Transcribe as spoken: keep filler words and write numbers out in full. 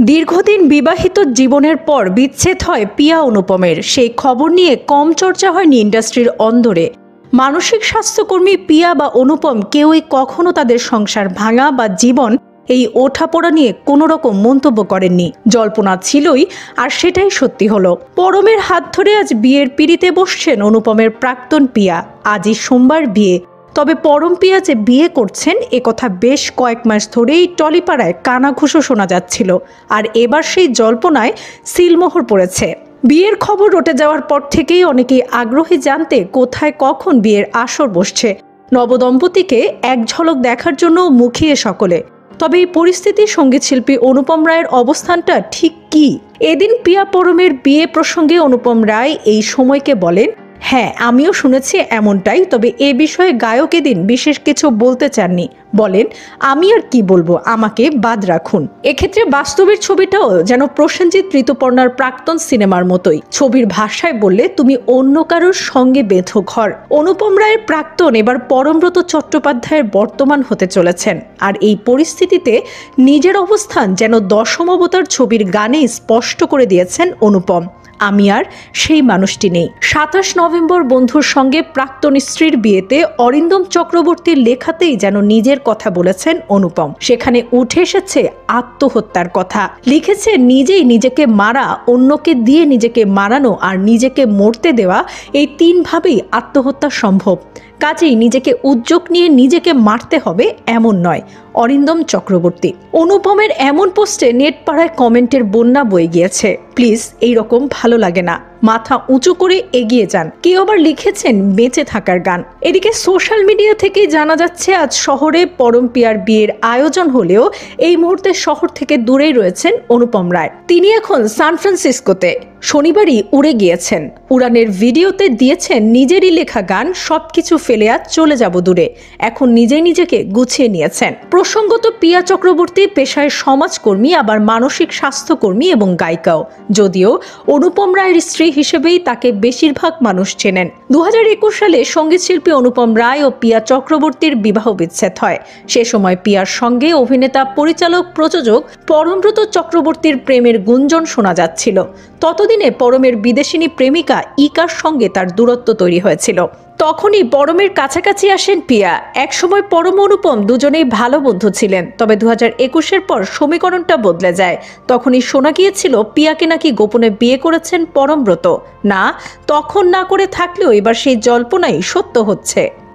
দীর্ঘদিন বিবাহিত জীবনের পর বিচ্ছেদ হয় পিয়া অনুপমের। সেই খবর নিয়ে কম চর্চা হয়নি ইন্ডাস্ট্রির অন্দরে। মানসিক স্বাস্থ্যকর্মী পিয়া বা অনুপম কেউই কখনো তাদের সংসার ভাঙা বা জীবন এই ওঠাপড়া নিয়ে কোনো রকম মন্তব্য করেননি। জল্পনা ছিলই, আর সেটাই সত্যি হলো। পরমের হাত ধরে আজ বিয়ের পিঁড়িতে বসছেন অনুপমের প্রাক্তন পিয়া। আজই সোমবার বিয়ে। তবে পরম পিয়া যে বিয়ে করছেন এ কথা বেশ কয়েক মাস ধরেই টলিপাড়ায় কানাঘুষো শোনা যাচ্ছিল, আর এবার সেই জল্পনায় সিলমোহর পড়েছে। বিয়ের খবর রটে যাওয়ার পর থেকেই অনেকেই আগ্রহী জানতে কোথায় কখন বিয়ের আসর বসছে। নবদম্পতিকে এক ঝলক দেখার জন্য মুখিয়ে সকলে। তবে এই পরিস্থিতি সঙ্গীতশিল্পী অনুপম রায়ের অবস্থানটা ঠিক কী? এদিন পিয়া পরমের বিয়ে প্রসঙ্গে অনুপম রায় এই সময়কে বলেন, হ্যাঁ আমিও শুনেছি এমনটাই, তবে এ বিষয়ে গায়ক এদিন বিশেষ কিছু বলতে চাননি। বলেন, আমি আর কি বলবো, আমাকে বাদ রাখুন। এক্ষেত্রে বাস্তবের ছবিটাও যেন প্রসেনজিৎ ঋতুপর্ণার প্রাক্তন সিনেমার মতোই। ছবির ভাষায় বললে তুমি অন্য কারোর সঙ্গে বেঁধো ঘর। অনুপম রায়ের প্রাক্তন এবার পরমব্রত চট্টোপাধ্যায়ের বর্তমান হতে চলেছেন। আর এই পরিস্থিতিতে নিজের অবস্থান যেন দশম অবতার ছবির গানে স্পষ্ট করে দিয়েছেন অনুপম। আমি আর সেই মানুষটি নেই। সাতাশ নভেম্বর বন্ধুর সঙ্গে প্রাক্তন স্ত্রীর বিয়েতে অরিন্দম চক্রবর্তীর লেখাতেই যেন নিজের কথা বলেছেন অনুপম। সেখানে উঠে এসেছে আত্মহত্যার কথা। লিখেছে, নিজেই নিজেকে মারা, অন্যকে দিয়ে নিজেকে মারানো আর নিজেকে মরতে দেওয়া, এই তিনভাবেই আত্মহত্যা সম্ভব। কাজেই নিজেকে উদ্যোগ নিয়ে নিজেকে মারতে হবে এমন নয়। অরিন্দম চক্রবর্তী। অনুপমের এমন পোস্টে নেট পাড়ায় কমেন্টের বন্যা বয়ে গিয়েছে। প্লিজ, এইরকম ভালো লাগে না, মাথা উঁচু করে এগিয়ে যান। কেউ আবার লিখেছেন বেঁচে থাকার গান। এদিকে সোশ্যাল মিডিয়া থেকে জানা যাচ্ছে আজ শহরে পরম পিয়ার বিয়ের আয়োজন হলেও এই মুহূর্তে শহর থেকে দূরেই রয়েছেন অনুপম রায়। তিনি এখন সান ফ্রান্সিসকোতে। শনিবারই উড়ে গিয়েছেন। উড়ানের ভিডিওতে দিয়েছেন নিজেরই লেখা গান সবকিছু ফেলে আজ চলে যাব দূরে। এখন নিজেই নিজেকে গুছিয়ে নিয়েছেন। প্রসঙ্গত পিয়া চক্রবর্তী পেশায় সমাজকর্মী, আবার মানসিক স্বাস্থ্যকর্মী এবং গায়িকাও। যদিও অনুপম রায়ের স্ত্রী হিসেবেই তাকে বেশিরভাগ মানুষ চেনেন। দু হাজার একুশ সালে সঙ্গীতশিল্পী অনুপম রায় ও পিয়া চক্রবর্তীর বিবাহ বিচ্ছেদ হয়। সে সময় পিয়ার সঙ্গে অভিনেতা, পরিচালক, প্রযোজক পরমব্রত চক্রবর্তীর প্রেমের গুঞ্জন শোনা যাচ্ছিল। ততদিনে পরমের বিদেশিনী প্রেমিকা ইকার সঙ্গে তার দূরত্ব তৈরি হয়েছিল। তখনই পরমের কাছাকাছি আসেন পিয়া। একসময় পরম অনুপম দুজনেই ভালো বন্ধু ছিলেন। তবে দু হাজার একুশের পর সমীকরণটা বদলে যায়। তখনই শোনা গিয়েছিল পিয়াকে নাকি গোপনে বিয়ে করেছেন পরমব্রত। না, তখন না করে থাকলেও এবার সেই জল্পনাই সত্য হচ্ছে।